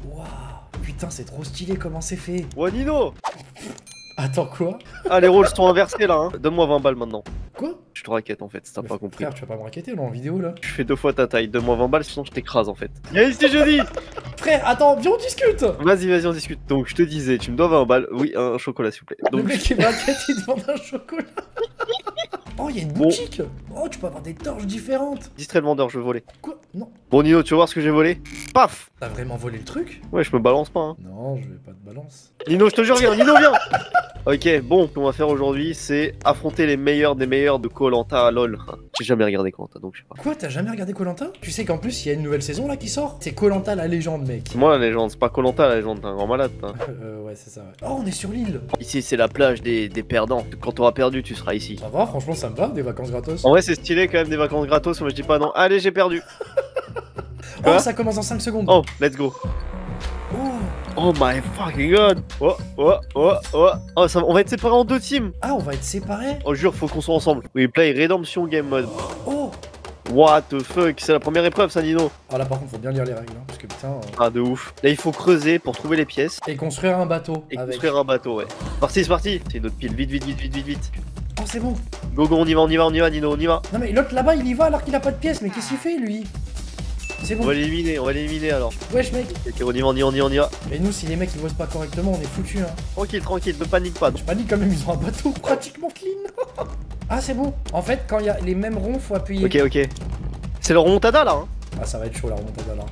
Waouh. Putain, c'est trop stylé comment c'est fait. Ouais, Nino. Attends, quoi? Ah, les rôles sont inversés là, hein. Donne-moi 20 balles maintenant. Quoi? Je te raquette en fait, si t'as pas compris. Frère, tu vas pas me raqueter là en vidéo là? Je fais 2 fois ta taille, donne-moi 20 balles sinon je t'écrase en fait. Y'a ici jeudi. Frère, attends, viens on discute. Vas-y, on discute. Donc je te disais, tu me dois 20 balles. Oui, un chocolat s'il vous plaît. Le Donc mec il me raquette, il demande un chocolat. Oh, il y a une boutique. Oh, tu peux avoir des torches différentes. distrait le vendeur, je veux voler. Quoi? Non. Bon Nino, tu veux voir ce que j'ai volé? Paf. T'as vraiment volé le truc? Ouais, je me balance pas, hein. Non, je vais pas te balance. Nino, je te jure, viens, Nino, viens. Ok, bon, ce qu'on va faire aujourd'hui, c'est affronter les meilleurs des meilleurs de Koh-Lanta à LoL. J'ai jamais regardé Koh-Lanta, donc je sais pas. Quoi, t'as jamais regardé Koh-Lanta? Tu sais qu'en plus, il y a une nouvelle saison là qui sort? C'est Koh-Lanta la légende, mec. C'est moi la légende, c'est pas Koh-Lanta la légende, t'es un grand malade, hein. Ouais, c'est ça, ouais. Oh, on est sur l'île. Ici, c'est la plage des perdants. Quand t'auras perdu, tu seras ici. Ça va, franchement, ça me va, des vacances gratos. En vrai, c'est stylé quand même des vacances gratos, moi je dis pas non. Allez, j'ai perdu. Oh, ça commence en 5 secondes. Oh, let's go. Oh. Oh my fucking god. Oh, ça, on va être séparés en 2 teams. Ah, on va être séparés. Oh, jure, faut qu'on soit ensemble. We play Redemption Game Mode. Oh. What the fuck, c'est la première épreuve ça, Nino. Ah là, par contre, faut bien lire les règles, hein, parce que putain. Ah, de ouf. Là, il faut creuser pour trouver les pièces. Et construire un bateau. Et avec. construire un bateau, ouais. C'est parti. C'est notre pile. Vite. Oh, c'est bon. Go, on y va, Nino, on y va. Non, mais l'autre là-bas, il y va alors qu'il a pas de pièces. Mais qu'est-ce qu'il fait, lui? C'est On bon. va l'éliminer alors. Wesh, mec. Ok, on y va. Mais nous, si les mecs ils bossent pas correctement, on est foutus, hein. Tranquille, ne panique pas. Je panique quand même, ils ont un bateau pratiquement clean. Ah, c'est bon. En fait, quand il y a les mêmes ronds, faut appuyer. Ok. C'est le remontada là, hein. Ah, ça va être chaud la remontada là.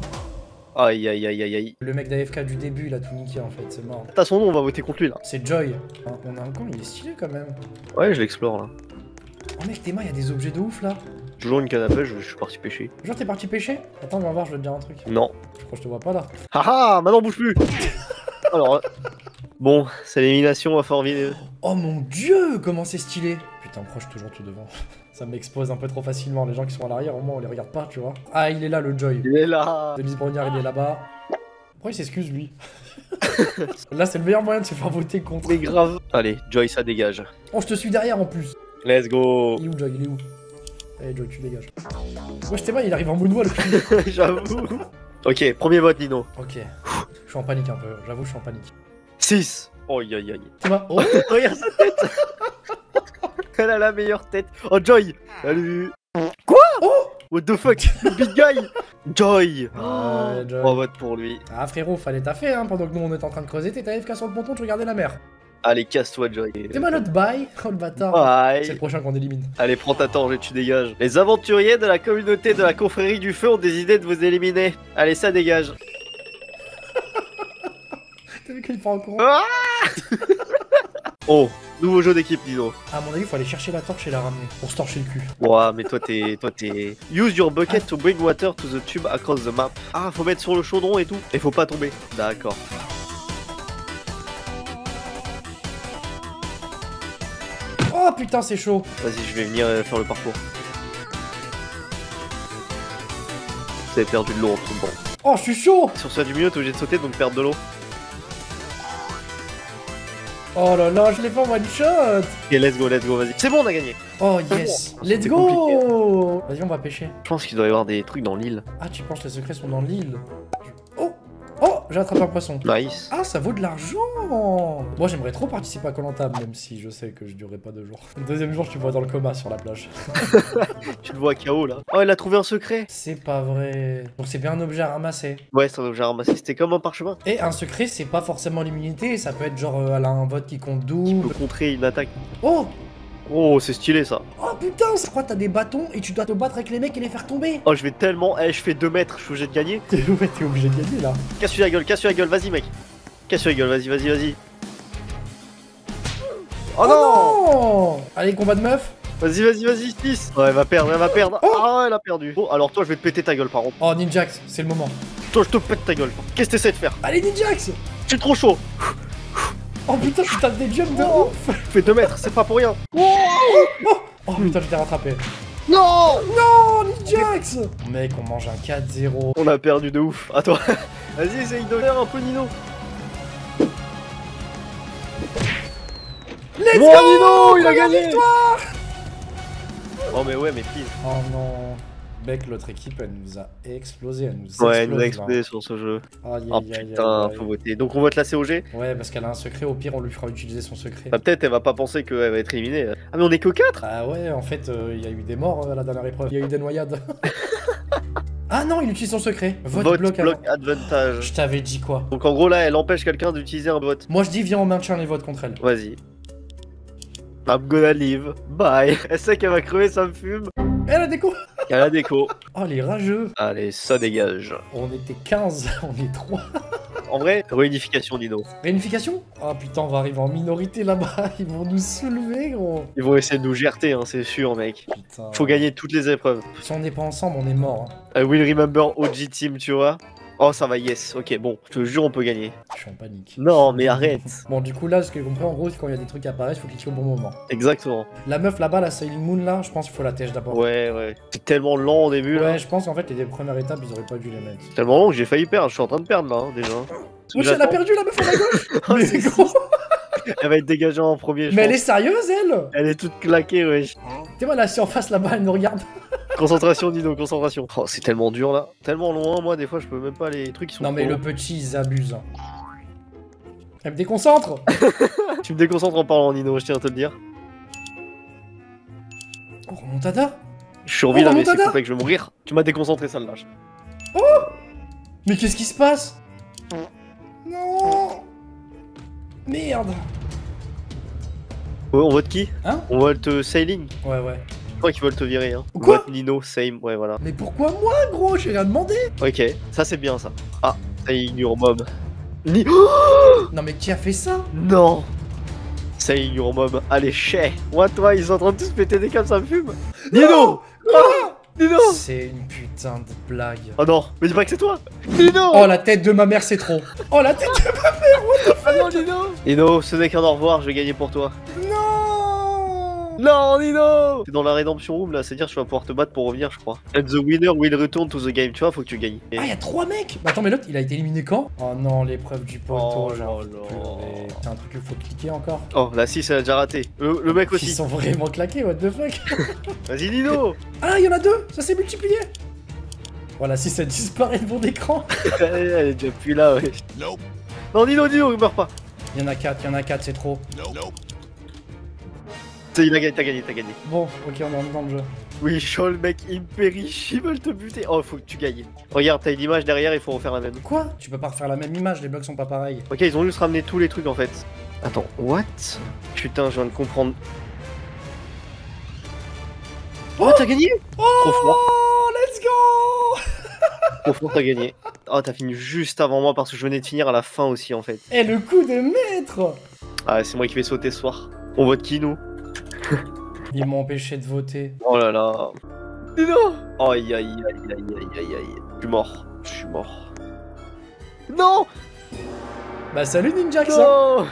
Aïe. Le mec d'AFK du début, il a tout niqué en fait, c'est mort. T'as son nom, on va voter contre lui là. C'est Joy. Hein, on a un camp, il est stylé quand même. Ouais, je l'explore là. Oh mec, Théma, il y a des objets de ouf là. Toujours une canne à pêche, je suis parti pêcher. Genre, t'es parti pêcher? Attends, on va voir, je vais te dire un truc. Non. Je crois que je te vois pas là. Haha, maintenant bouge plus. Alors, bon, c'est l'élimination à Fortville. Oh mon dieu, comment c'est stylé. Putain, pourquoi je suis toujours tout devant? Ça m'expose un peu trop facilement. Les gens qui sont à l'arrière, au moins on les regarde pas, tu vois. Ah, il est là le Joy. Il est là. Denis Brognard, il est là-bas. Pourquoi il s'excuse lui? Là, c'est le meilleur moyen de se faire voter contre. C'est grave. Allez, Joy, ça dégage. Oh, je te suis derrière en plus. Let's go. Il est où, Joy? Il est où? Allez, Joy, tu dégages. Wesh, t'es mal, il arrive en moonwalk. J'avoue. Ok, premier vote, Nino. Ok. Je suis en panique un peu. J'avoue, je suis en panique. 6. Oh, aïe. T'es mal. Oh. Regarde sa tête. Elle a la meilleure tête. Oh, Joy. Salut. Quoi? Oh. What the fuck? Le big guy. Joy. Ouais, Joy. 3 votes pour lui. Ah, frérot, fallait taffer, hein. Pendant que nous on était en train de creuser, t'étais AFK sur le ponton, tu regardais la mer. Allez, casse-toi, Joy. T'es mal notre bail. Oh le bâtard. Bye. C'est le prochain qu'on élimine. Allez, prends ta tangente et tu dégages. Les aventuriers de la communauté de la confrérie du feu ont décidé de vous éliminer. Allez, ça dégage. T'as vu qu'il prend en courant? Ah. Oh, nouveau jeu d'équipe, Nino. À mon avis, faut aller chercher la torche et la ramener. Pour se torcher le cul. Ouah, mais toi t'es... Use your bucket to bring water to the tube across the map. Ah, faut mettre sur le chaudron et tout. Et faut pas tomber. D'accord. Oh putain, c'est chaud. Vas-y, je vais venir faire le parcours. Vous avez perdu de l'eau en tout bon. Oh, je suis chaud. Sur celui du milieu, t'es obligé de sauter, donc perdre de l'eau. Oh là là, je l'ai pas en one shot. Ok, let's go, vas-y. C'est bon, on a gagné. Oh yes. Let's C'est go. Vas-y, on va pêcher. Je pense qu'il doit y avoir des trucs dans l'île. Ah, tu penses que les secrets sont dans l'île? Oh. Oh, j'ai attrapé un poisson. Nice. Ah, ça vaut de l'argent. Moi, j'aimerais trop participer à Koh-Lanta, même si je sais que je durerai pas 2 jours. Le deuxième jour, tu vois dans le coma sur la plage. Tu le vois à KO là. Oh, il a trouvé un secret. C'est pas vrai. Donc c'est bien un objet à ramasser. Ouais, c'est un objet à ramasser. C'était comme un parchemin. Et un secret, c'est pas forcément l'immunité, ça peut être genre elle a un vote qui compte Tu double. peux contrer une attaque. Oh. Oh, c'est stylé ça. Oh putain, je crois que t'as des bâtons et tu dois te battre avec les mecs et les faire tomber. Oh, je vais tellement. Eh, je fais 2 mètres, je suis obligé de gagner. T'es obligé de gagner là. Casse-lui la gueule, vas-y, mec. Casse-lui la gueule, vas-y. Oh, non. Allez, combat de meuf. Vas-y, 6. Ouais, elle va perdre. Oh. Ah, elle a perdu. Bon, alors toi, je vais te péter ta gueule, par contre. Oh, Ninjax, c'est le moment. Toi, je te pète ta gueule. Qu'est-ce que t'essaies de faire? Allez, Ninjax. Je suis trop chaud. Oh putain, tu tapes des jumps de ouf. Je fais 2 mètres, c'est pas pour rien. Oh putain, je t'ai rattrapé. Non. Non, Ninjax. Mec, on mange un 4-0. On a perdu de ouf. À toi. Vas-y, essaye de faire un peu, Nino. Let's Bon, go. Nino, il a Première gagné. victoire. Oh, mais ouais, mais please. Oh non. Mec, l'autre équipe, elle nous a explosé. Elle nous Ouais, elle nous a explose, explosé sur ce jeu. là. Aïe, Oh aïe, aïe, putain, aïe, aïe. faut voter. Donc on vote la COG? Ouais, parce qu'elle a un secret, au pire, on lui fera utiliser son secret. Bah peut-être elle va pas penser qu'elle va être éliminée. Ah mais on est que 4. Ah ouais, en fait, il y a eu des morts à la dernière épreuve. Il y a eu des noyades. Ah non, il utilise son secret. Vote bloc avant. advantage. Je t'avais dit quoi? Donc en gros là, elle empêche quelqu'un d'utiliser un vote. Moi, je dis, viens, on maintient les votes contre elle. Vas-y. I'm gonna leave. Bye. Elle sait qu'elle va crever, ça me fume. Elle a déco. Elle a déco. Oh, les rageux. Allez, ça dégage. On était 15, on est 3. En vrai, réunification Dino. Réunification? Oh putain, on va arriver en minorité là-bas. Ils vont nous soulever, gros. Ils vont essayer de nous gerter, hein, c'est sûr, mec. Putain. Faut gagner toutes les épreuves. Si on n'est pas ensemble, on est mort. Hein. I will remember OG Team, tu vois. Oh, ça va, yes. Ok, bon, je te jure, on peut gagner. Je suis en panique. Non, mais arrête. Bon, du coup, là, ce que j'ai compris, en gros, c'est quand il y a des trucs qui apparaissent, faut cliquer au bon moment. Exactement. La meuf là-bas, la Sailing Moon, là, je pense qu'il faut la tèche d'abord. Ouais, ouais. C'est tellement lent au début, là. Ouais, je pense qu'en fait, les premières étapes, ils auraient pas dû les mettre. C'est tellement long que j'ai failli perdre. Je suis en train de perdre, là, hein, déjà. Wesh, elle a perdu la meuf à la gauche. Oh, Mais c'est gros. Elle va être dégagée en premier, je Mais elle pense. est sérieuse, elle. Elle est toute claquée, wesh. Tu vois, là, si en face là-bas, elle nous regarde. Concentration, Dino, concentration. Oh, c'est tellement dur, là. Tellement loin, moi, des fois, je peux même pas les trucs qui sont Non, mais trop le longs. petit, ils abusent. Hein. Elle me déconcentre. Tu me déconcentres en parlant, Nino, je tiens à te le dire. Oh, remontada. Je survis là, mais c'est remontada. coupé que je vais mourir. Tu m'as déconcentré, ça le lâche. Mais qu'est-ce qui se passe? Non. Merde. Ouais, on vote qui? Hein? On vote Sailing. Ouais, ouais. Je crois qu'ils veulent te virer, hein. On Quoi? vote Nino, same, ouais, voilà. Mais pourquoi moi, gros? J'ai rien demandé. Ok, ça c'est bien, ça. Ah, Sailing your mom. Non, mais qui a fait ça? Non. Sailing your mom. Allez, chais. Moi, toi, ils sont en train de tous péter des câbles, ça me fume. Nino! Ah, Nino! C'est une putain de blague. Oh non, mais dis pas que c'est toi. Nino! Oh, la tête de ma mère, c'est trop. Oh, la tête de ma mère, Ah non, Nino! Nino, ce n'est qu'un au revoir, je vais gagner pour toi. Non. Non, Nino! T'es dans la rédemption room là, c'est-à-dire que tu vas pouvoir te battre pour revenir, je crois. And the winner will return to the game, tu vois, faut que tu gagnes. Ah, y'a 3 mecs. Bah, attends, mais l'autre, il a été éliminé quand? Oh non, l'épreuve du poteau, Oh genre. là là. Purée. T'as un truc qu'il faut cliquer encore? Oh, la 6 elle a déjà raté. Le mec Ils aussi. sont vraiment claqués, what the fuck? Vas-y, Nino! Ah, il y en a 2. Ça s'est multiplié. Voilà, si ça disparaît le fond d'écran. Elle est déjà plus là, ouais. Non, Nino, il meurt pas. Il y en a 4, c'est trop. Il a gagné, t'as gagné. Bon, ok, on est dans le jeu. Oui, Shaw, le mec impériche, ils veulent te buter. Oh, faut que tu gagnes. Regarde, t'as une image derrière, il faut refaire la même. Quoi? Tu peux pas refaire la même image, les blocs sont pas pareils. Ok, ils ont juste ramené tous les trucs en fait. Attends, what? Putain, je viens de comprendre. Oh, t'as gagné? Trop fort. Oh, let's go! Trop fort, t'as gagné. Oh, t'as fini juste avant moi parce que je venais de finir à la fin aussi en fait. Eh, le coup de maître! Ah, c'est moi qui vais sauter ce soir. On vote qui, nous? Ils m'ont empêché de voter. Oh là là. Nino! Aïe aïe aïe aïe aïe aïe aïe. Je suis mort. Je suis mort. Non! Bah, salut Ninjax! Non!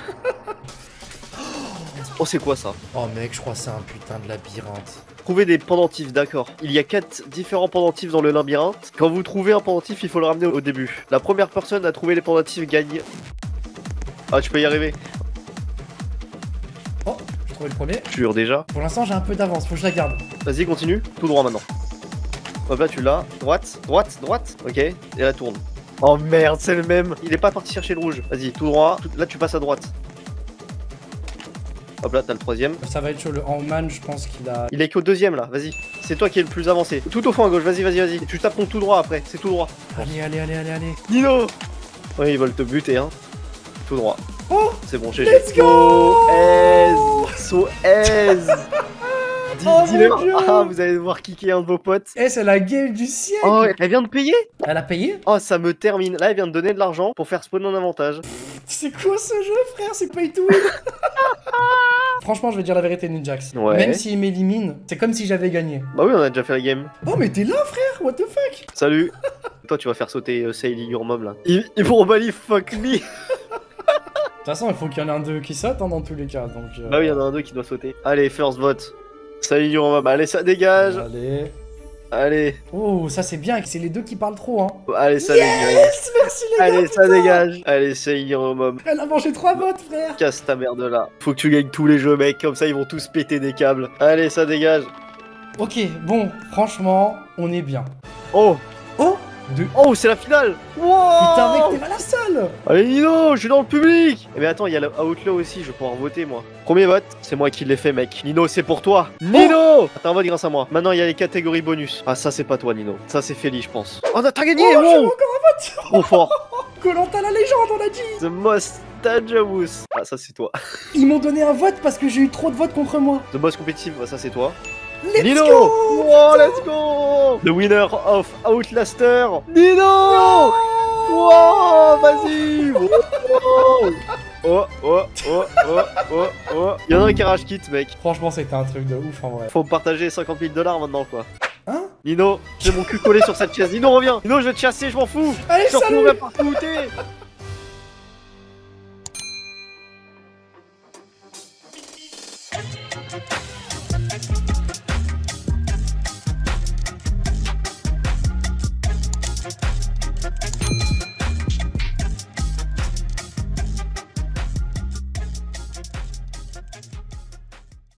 Oh, c'est quoi ça? Oh, mec, je crois que c'est un putain de labyrinthe. Trouver des pendentifs, d'accord. Il y a 4 différents pendentifs dans le labyrinthe. Quand vous trouvez un pendentif, il faut le ramener au début. La première personne à trouver les pendentifs gagne. Ah, tu peux y arriver. Oh, j'ai trouvé le premier. Je jure déjà. Pour l'instant, j'ai un peu d'avance, faut que je la garde. Vas-y, continue. Tout droit maintenant. Hop là, tu l'as. Droite, droite, droite. Ok. Et là, tourne. Oh merde, c'est le même. Il est pas parti chercher le rouge. Vas-y, tout droit. Là, tu passes à droite. Hop là, t'as le troisième. Ça va être chaud, le Hangman, je pense qu'il a... Il est qu'au deuxième là, vas-y. C'est toi qui es le plus avancé. Tout au fond à gauche, vas-y. Tu tapes ton tout droit après, c'est tout droit. Allez. Nino! Oui, ils veulent te buter, hein. Tout droit. Oh! C'est bon, GG. Let's go! So aise! Oh Dis-leur. mon Dieu! Ah, vous allez devoir kicker un de vos potes. Eh, c'est la game du siècle! Oh, elle vient de payer? Elle a payé? Oh, ça me termine. Là, elle vient de donner de l'argent pour faire spawn un avantage. C'est quoi ce jeu, frère? C'est pay to win! Franchement, je vais dire la vérité, Ninjax. Ouais. Même s'il m'élimine, c'est comme si j'avais gagné. Bah oui, on a déjà fait la game. Oh, mais t'es là, frère! What the fuck? Salut. Toi, tu vas faire sauter Sailing Your Mom là. Ils vont bali fuck me. De toute façon, il faut qu'il y en ait un d'eux qui saute, hein, dans tous les cas, donc... Bah oui, il y en a un d'eux qui doit sauter. Allez, first vote. Sailing Your Mom. Allez, ça dégage. Allez. Oh, ça c'est bien, c'est les deux qui parlent trop, hein. Allez, ça dégage. Yes! Merci les gars! Allez, ça putain. dégage. Allez, Sailing Your Mom. Elle a mangé 3 votes, frère! Casse ta merde là. Faut que tu gagnes tous les jeux, mec. Comme ça, ils vont tous péter des câbles. Allez, ça dégage. Ok, bon, franchement, on est bien. Oh, Oh de... oh, c'est la finale. Wow. Putain mec, t'es mal à la salle. Allez Nino, je suis dans le public. Eh mais attends, il y a le Outlaw aussi, je vais pouvoir voter moi. Premier vote, c'est moi qui l'ai fait mec. Nino, c'est pour toi. Nino, t'as un vote grâce à moi. Maintenant, il y a les catégories bonus. Ah ça c'est pas toi Nino, ça c'est Feli je pense. Oh t'as gagné. Oh, j'ai Wow. encore un vote. Trop fort. Koh-Lanta la légende, on a dit. The most dangerous. Ah ça c'est toi. Ils m'ont donné un vote parce que j'ai eu trop de votes contre moi. The most competitive, ça c'est toi. Let's Nino. go. Wow, let's go. The winner of Outlaster. Nino. Wow, vas-y. Wow. Oh, oh, oh, oh, oh, oh. Il y en a un qui rage kit, mec. Franchement, c'était un truc de ouf en vrai. Faut me partager 50 000 $ maintenant, quoi. Hein? Nino, j'ai mon cul collé sur cette chaise. Nino, reviens. Nino, je vais te chasser, je m'en fous. Allez, Je te salut. retrouverai partout où t'es.